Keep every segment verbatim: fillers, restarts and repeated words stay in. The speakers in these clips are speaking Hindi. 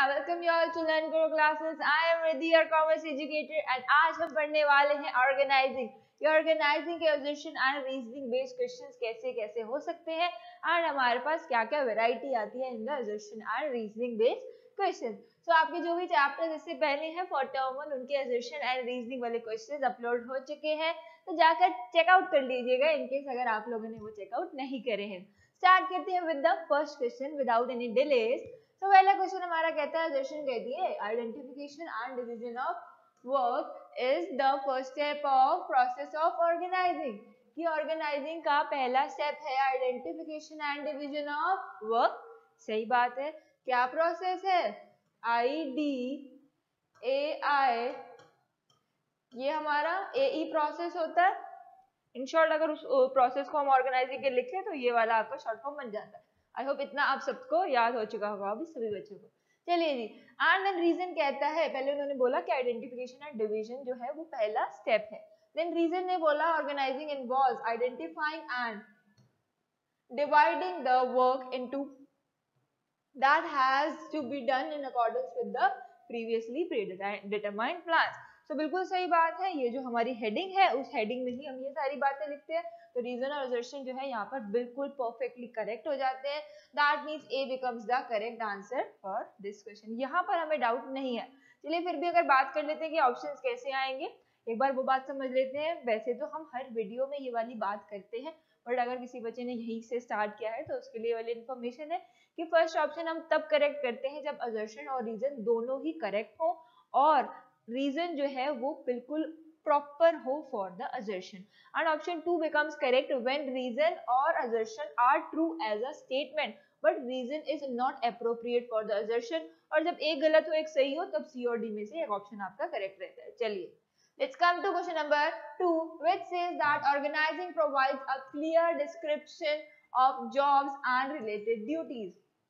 welcome you all to Learn Grow classes. I am Riddhi, your commerce educator, and आज हम पढ़ने वाले हैं ऑर्गेनाइजिंग. ये ऑर्गेनाइजिंग के assertion and reasoning based questions कैसे कैसे हो सकते हैं और हमारे पास क्या क्या वैरायटी आती है in the assertion and reasoning based questions. तो so, आपके जो भी चैप्टर्स इससे पहले हैं फॉर टर्म वन उनके assertion and reasoning वाले क्वेश्चंस अपलोड हो चुके हैं, तो जाकर चेकआउट कर लीजिएगा इन केस अगर आप लोगों ने वो चेकआउट नहीं करे हैं. स्टार्ट करते हैं with the first question without any delays. तो पहला क्वेश्चन हमारा कहता है assertion कहती है identification and division of work is the first step of process of organizing. कि ऑर्गेनाइजिंग का पहला स्टेप है identification and division of work. सही बात है. क्या प्रोसेस है? आई डी ए आई, ये हमारा ए ई प्रोसेस होता है. इन शॉर्ट अगर उस प्रोसेस को हम ऑर्गेनाइजिंग के लिखें तो ये वाला आपका शॉर्ट फॉर्म बन जाता है. आई होप इतना आप सबको याद हो चुका होगा अभी सभी बच्चों को. चलिए जी, एंड देन रीजन कहता है, पहले उन्होंने बोला कि आइडेंटिफिकेशन एंड डिवीजन जो है वो पहला स्टेप है. देन रीजन ने बोला organizing involves identifying and dividing the work into that has to be done in accordance with the previously predetermined plans. तो so, बिल्कुल सही बात है. ये जो हमारी हेडिंग है उस हेडिंग में ही हम ये सारी बातें लिखते हैं. तो रीजन और assertion जो है यहाँ पर बिल्कुल परफेक्टली करेक्ट हो जाते हैं. That means A becomes the correct answer for this question. यहाँ पर हमें डाउट नहीं है. चलिए फिर भी अगर बात कर लेते हैं कि ऑप्शंस कैसे आएंगे, एक बार वो बात समझ लेते हैं. वैसे तो हम हर वीडियो में ये वाली बात करते हैं, बट अगर किसी बच्चे ने यहीं से स्टार्ट किया है तो उसके लिए वाली इन्फॉर्मेशन है कि फर्स्ट ऑप्शन हम तब करेक्ट करते हैं जब assertion और रीजन दोनों ही करेक्ट हो और रीजन जो है वो बिल्कुल प्रॉपर हो for the assertion. And option two becomes correct when reason और assertion are true as a statement but reason is not appropriate for the assertion. और जब एक गलत हो एक सही हो तब सी और डी में से एक ऑप्शन आपका करेक्ट रहता है. चलिए let's come to question number two, which says that organizing provides a clear description of jobs and related duties.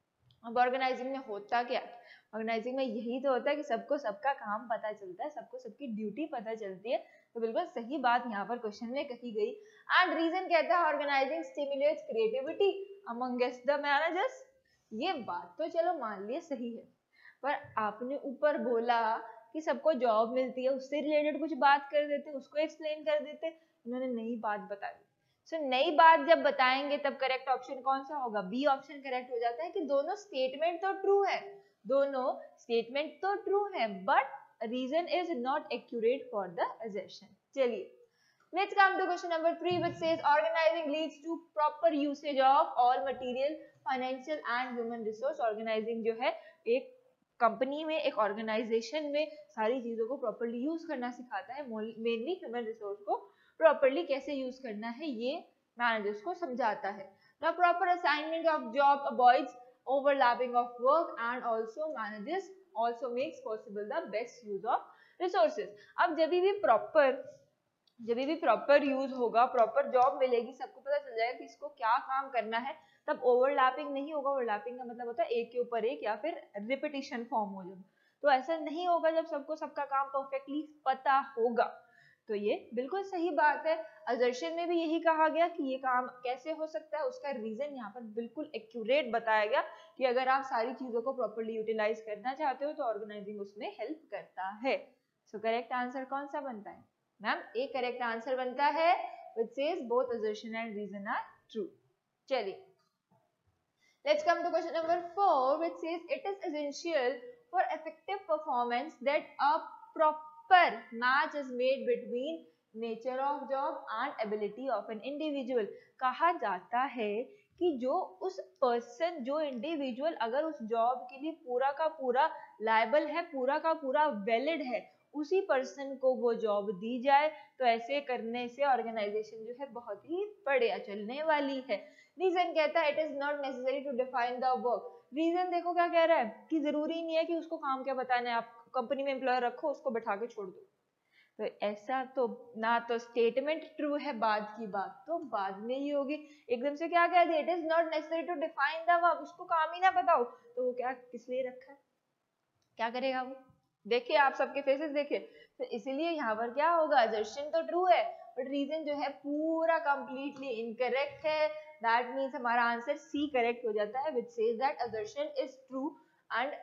अब ऑर्गेनाइजिंग में होता क्या? ऑर्गेनाइजिंग में यही तो होता है कि सबको सबका काम पता चलता है, सबको सबकी ड्यूटी पता चलती है. तो बिल्कुल सही बात यहाँ पर क्वेश्चन में कही गई. एंड रीजन कहता है organizing stimulates creativity amongst the managers. ये बात तो चलो मान लिए सही है, पर आपने ऊपर बोला कि सबको जॉब मिलती है, उससे रिलेटेड कुछ बात कर देते, उसको एक्सप्लेन कर देते. इन्होंने नई बात बता दी. सो so, नई बात जब बताएंगे तब करेक्ट ऑप्शन कौन सा होगा? बी ऑप्शन करेक्ट हो जाता है कि दोनों स्टेटमेंट तो ट्रू है, दोनों स्टेटमेंट तो ट्रू है, but reason is not accurate for the assertion. चलिए let's come to question number three which says organizing leads to proper usage of all material financial and human resource. Organizing जो है एक कंपनी में, एक ऑर्गेनाइजेशन में सारी चीजों को प्रॉपर्ली यूज करना सिखाता है. मेनली ह्यूमन रिसोर्स को प्रॉपर्ली कैसे यूज करना है ये मैनेजर्स को समझाता है. The proper assignment of job avoids overlapping of work and also managers also makes possible the best use of resources. अब जब भी प्रॉपर जब भी प्रॉपर यूज होगा, प्रॉपर जॉब मिलेगी, सबको पता चल जाएगा कि इसको क्या काम करना है, तब ओवरलैपिंग नहीं होगा. ओवरलैपिंग का मतलब होता है एक के ऊपर एक या फिर रिपीटिशन फॉर्म हो जब. तो ऐसा नहीं होगा जब सबको सबका काम परफेक्टली पता होगा. तो ये बिल्कुल सही बात है. assertion में भी यही कहा गया कि ये काम कैसे हो सकता है, उसका रीजन यहाँ पर बिल्कुल एक्यूरेट बताया गया कि अगर आप सारी चीजों को प्रॉपर्ली यूटिलाइज करना चाहते हो तो ऑर्गेनाइजिंग उसमें हेल्प करता है. सो करेक्ट आंसर कौन सा बनता है मैम? ए करेक्ट आंसर बनता है which says both assertion and reason are true. चलिए let's come to question number four which says it is essential for effective performance that a proper match is made between nature of job and ability of an individual. कहा जाता है कि जो उस पर्सन, जो इंडिविजुअल अगर उस जॉब के लिए पूरा का पूरा लायबल है, पूरा का पूरा वैलिड है, उसी पर्सन को वो जॉब दी जाए, तो ऐसे करने से ऑर्गेनाइजेशन जो है बहुत ही बढ़िया चलने वाली है. रीजन कहता है it is not necessary to define the work. Reason देखो क्या कह रहा है कि जरूरी नहीं है कि उसको काम क्या बताना है. आप कंपनी में एम्प्लॉयर रखो, उसको बैठा के छोड़ दो. तो ऐसा तो ना तो स्टेटमेंट ट्रू है, बाद की बात तो बाद में ही होगी. एकदम से क्या कह दिया, it is not necessary to define the work, उसको काम ही ना बताओ तो वो क्या किस लिए रखा है, क्या करेगा वो? देखिए आप सबके फेसेस देखिए. तो इसीलिए यहाँ पर क्या होगा, assertion तो ट्रू है बट रीजन जो है पूरा कंप्लीटली इनकरेक्ट है. दैट मीन्स हमारा आंसर सी करेक्ट हो जाता है which says that assertion is true and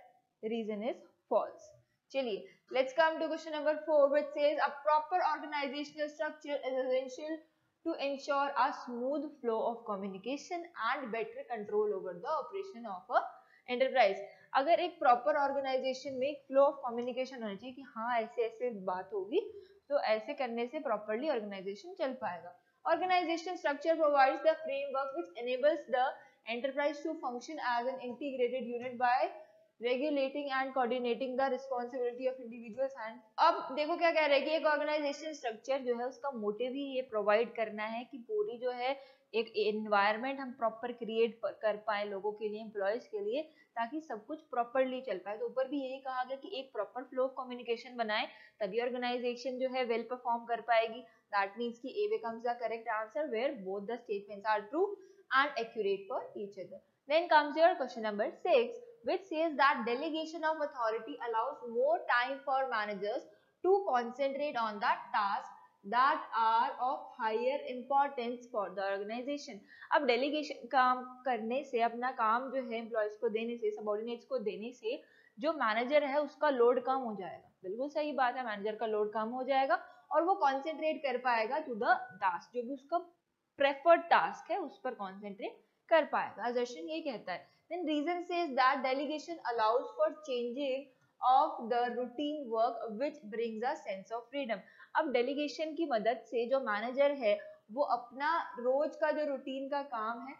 reason is false. चलिए let's come to question number four which says a proper organizational structure is essential to ensure a smooth flow of communication and better control over the operation of a enterprise। अगर एक प्रॉपर ऑर्गेनाइजेशन में एक फ्लो ऑफ कम्युनिकेशन होना चाहिए कि हाँ ऐसे ऐसे बात होगी, तो ऐसे करने से प्रॉपरली ऑर्गेनाइजेशन चल पाएगा। Organization structure provides the framework which enables the enterprise to function as an integrated unit by regulating and coordinating the responsibility of individuals and अब देखो क्या कह रहे हैं कि एक ऑर्गेनाइजेशन स्ट्रक्चर जो है उसका मोटिव ही ये प्रोवाइड करना है कि पूरी जो है एक एनवायरनमेंट हम प्रॉपर क्रिएट कर पाए लोगों के लिए, एम्प्लॉयज के लिए, ताकि सब कुछ प्रॉपरली चल पाए। तो ऊपर भी यही कहा गया कि एक प्रॉपर फ्लो ऑफ कम्युनिकेशन बनाए तभी ऑर्गेनाइजेशन जो है वेल परफॉर्म कर पाएगी। दैट मीन्स कि A becomes the correct answer where both the statements are true and accurate for each other. Then comes your question number six which says that delegation of authority allows more time for managers to concentrate on the tasks that are of higher importance for the organization। अब delegation काम करने से, अपना काम जो है एम्प्लॉयज को देने से, सबऑर्डिनेट्स को देने से जो मैनेजर है उसका लोड कम हो जाएगा। बिल्कुल सही बात है, मैनेजर का लोड कम हो जाएगा और वो कॉन्सेंट्रेट कर पाएगा टू द टास्क, जो भी उसका प्रेफर्ड टास्क है उस पर कॉन्सेंट्रेट कर पाएगा। असर्शन ये कहता है। Then reason says that delegation allows for changing of the routine work which brings a sense of freedom। अब delegation की मदद से जो मैनेजर है वो अपना रोज का जो रूटीन का काम है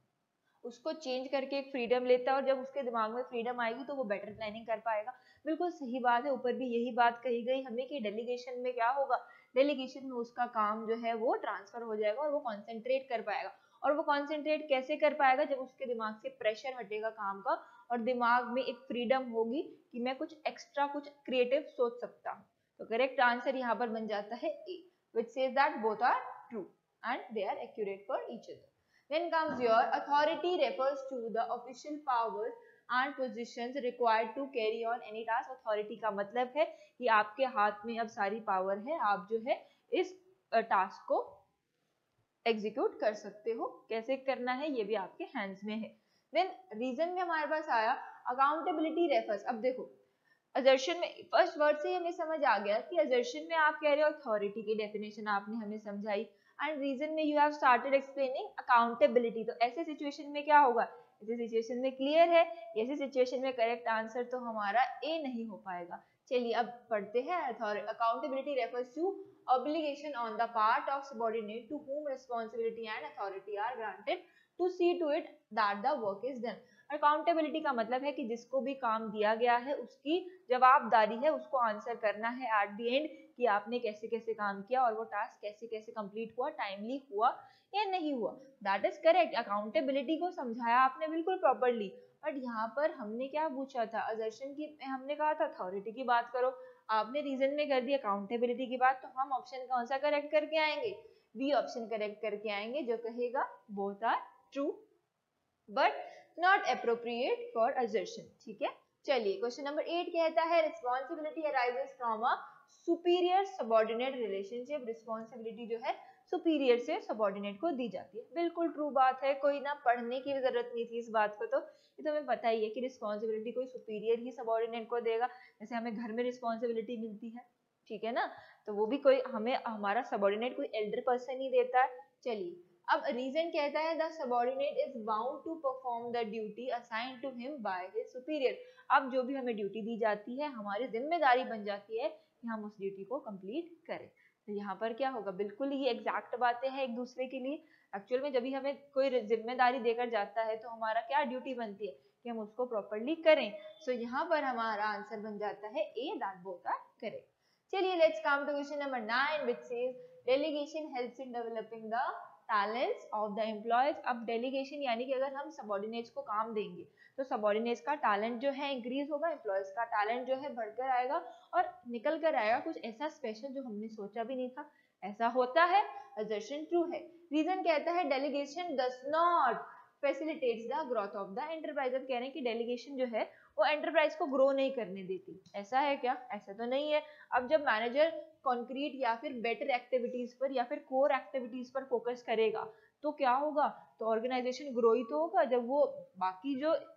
उसको चेंज करके एक फ्रीडम लेता है, और जब उसके दिमाग में फ्रीडम आएगी तो वो बेटर प्लानिंग कर पाएगा। बिल्कुल सही बात है, ऊपर भी यही बात कही गई हमें कि डेलीगेशन में क्या होगा, डेलीगेशन में उसका काम जो है वो ट्रांसफर हो जाएगा और वो कॉन्सेंट्रेट कर पाएगा। और वो कॉन्सेंट्रेट कैसे कर पाएगा, जब उसके दिमाग से प्रेशर हटेगा काम का और दिमाग में एक फ्रीडम होगी कि मैं कुछ एक्स्ट्रा, कुछ क्रिएटिव सोच सकता हूँ। तो करेक्ट आंसर यहाँ पर बन जाता है ए, which says that both are true and they are accurate for each other। Then comes your authority refers to the official powers and positions required to carry on any task। authority का मतलब है कि आपके हाथ में अब सारी पावर है, आप जो है इस टास्क को एग्जीक्यूट कर सकते हो। कैसे करना है ये भी आपके हैंड्स में है। देन रीजन में हमारे पास आया अकाउंटेबिलिटी रेफर्स। अब देखो असर्शन में फर्स्ट वर्ड से हमें समझ आ गया कि असर्शन में आप कह रहे हो अथॉरिटी की डेफिनेशन आपने हमें समझाई, एंड रीजन में you have started explaining accountability. तो ऐसे सिचुएशन में क्या होगा, ऐसे सिचुएशन में क्लियर है, ऐसे सिचुएशन में करेक्ट आंसर तो हमारा ए नहीं हो पाएगा। चलिए अब पढ़ते हैं। Accountability refers to obligation on the part of subordinate to whom responsibility and authority are granted to see to it that the work is done। Accountability का मतलब है कि जिसको भी काम दिया गया है उसकी जवाबदारी है उसको आंसर करना है एट द एंड कि आपने कैसे कैसे काम किया और वो टास्क कैसे कैसे कंप्लीट हुआ, टाइमली हुआ या नहीं हुआ। That is correct. अकाउंटेबिलिटी को समझाया आपने बिल्कुल प्रॉपरली, बट यहाँ पर हमने क्या पूछा था, असर्शन की हमने कहा था अथॉरिटी की बात करो, आपने रीजन में कर दी अकाउंटेबिलिटी की बात, तो हम ऑप्शन कौन सा करेक्ट करके आएंगे, बी ऑप्शन करेक्ट करके आएंगे जो कहेगा both are true but not appropriate for assertion. ठीक है, चलिए क्वेश्चन नंबर एट कहता है responsibility arises from a superior subordinate relationship. Responsibility जो है सुपीरियर से सबऑर्डिनेट को दी जाती है। बिल्कुल ट्रू बात है, कोई ना पढ़ने की जरूरत नहीं थी इस बात को, तो ये तो हमें पता ही है कि रिस्पॉन्सिबिलिटी कोई सुपीरियर ही सबऑर्डिनेट को देगा। जैसे हमें घर में रिस्पॉन्सिबिलिटी मिलती है, ठीक है ना, तो वो भी कोई हमें हमारा सबऑर्डिनेट कोई एल्डर पर्सन ही देता है। चलिए अब रीजन कहता है the subordinate is bound to perform the duty assigned to him by his superior. अब जो भी हमें ड्यूटी दी जाती है हमारी जिम्मेदारी बन जाती है कि हम उस ड्यूटी को कंप्लीट करें। तो यहाँ पर क्या होगा, बिल्कुल ही एग्जैक्ट बातें हैं एक दूसरे के लिए। एक्चुअल में जब भी हमें कोई जिम्मेदारी देकर जाता है तो हमारा क्या ड्यूटी बनती है कि हम उसको प्रॉपरली करें। सो so, यहाँ पर हमारा आंसर बन जाता है A, that both are correct. चलिए let's come to question number nine which says delegation helps in developing the talents of the employees. अब डेलीगेशन यानी कि अगर हम सबऑर्डिनेट्स को काम देंगे तो सबऑर्डिनेट्स का टैलेंट जो है इंक्रीज होगा, एम्प्लॉयज का टैलेंट जो है बढ़कर आएगा और निकल कर आएगा कुछ ऐसा स्पेशल जो हमने सोचा भी नहीं था। ऐसा होता है, असर्शन ट्रू है। रीजन कहता है delegation does not facilitates the growth of the enterprise. अब कह रहे हैं कि डेलीगेशन जो है वो एंटरप्राइज को ग्रो नहीं करने देती। ऐसा है क्या? ऐसा तो नहीं है। अब जब मैनेजर कॉन्क्रीट या फिर बेटर एक्टिविटीज पर या फिर कोर एक्टिविटीज पर फोकस करेगा तो क्या होगा, तो ऑर्गेनाइजेशन ग्रो ही तो होगा। जब वो बाकी जो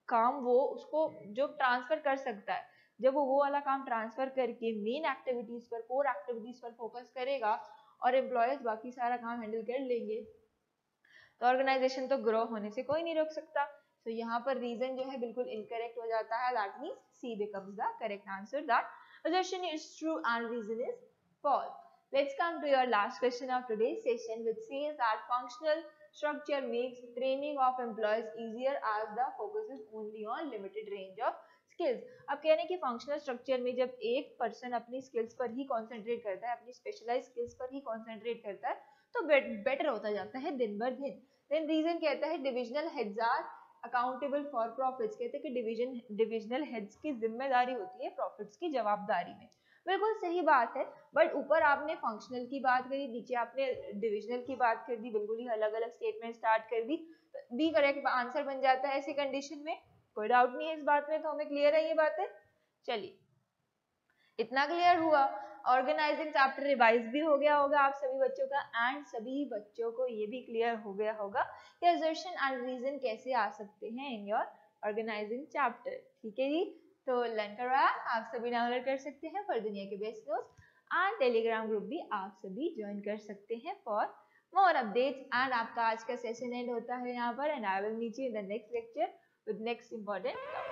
काम वो उसको जो ट्रांसफर कर सकता है, जब वो वो वाला काम ट्रांसफर करके मेन एक्टिविटीज पर, कोर एक्टिविटीज पर फोकस करेगा और एम्प्लॉयज बाकी सारा काम हैंडल कर लेंगे, तो ऑर्गेनाइजेशन तो ग्रो होने से कोई नहीं रोक सकता। तो यहाँ पर रीजन जो है बिल्कुल इनकरेक्ट हो जाता है, that means C becomes the correct answer, that assertion is true and reason is false. Let's come to your last question of today's session, which says that functional structure makes training of employees easier as the focus is only on limited range of skills. अब कह रहे हैं कि फंक्शनल स्ट्रक्चर में जब एक पर्सन अपनी स्किल्स पर ही कॉन्सेंट्रेट करता है, अपनी स्पेशलाइज स्किल्स पर ही कॉन्सेंट्रेट करता है, तो बेटर होता जाता है दिन बर दिन। देन रीजन कहता है divisional heads are accountable for profits, कहते हैं कि डिवीजन डिविजनल हेड्स की जिम्मेदारी होती है प्रॉफिट्स की जवाबदारी में। बिल्कुल सही बात है, बट ऊपर आपने फंक्शनल की बात करी, नीचे आपने डिविजनल की बात कर दी, बिल्कुल ही अलग अलग स्टेटमेंट स्टार्ट कर दी, बी करेक्ट आंसर बन जाता है ऐसी कंडीशन में, कोई डाउट नहीं है इस बात में, तो हमें क्लियर है ये बातें। चलिए इतना क्लियर हुआ, ऑर्गेनाइजिंग चैप्टर रिवाइज भी हो गया होगा आप सभी बच्चों का, एंड सभी बच्चों को ये भी क्लियर हो गया होगा कि assertion एंड रीजन कैसे आ सकते हैं इन योर ऑर्गेनाइजिंग चैप्टर। ठीक है जी, तो लर्न करवाया आप सभी डाउनलोड कर सकते हैं फॉर दुनिया के best notes, and Telegram group भी आप सभी ज्वाइन कर सकते हैं फॉर मोर अपडेट्स। एंड आपका आज का सेशन एंड होता है यहाँ पर, and I will meet you in the next lecture with next important